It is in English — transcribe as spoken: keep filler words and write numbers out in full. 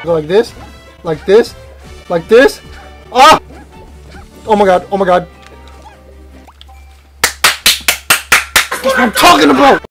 Go like this, like this, like this. Ah! Oh my god! Oh my god! That's what I'm talking about!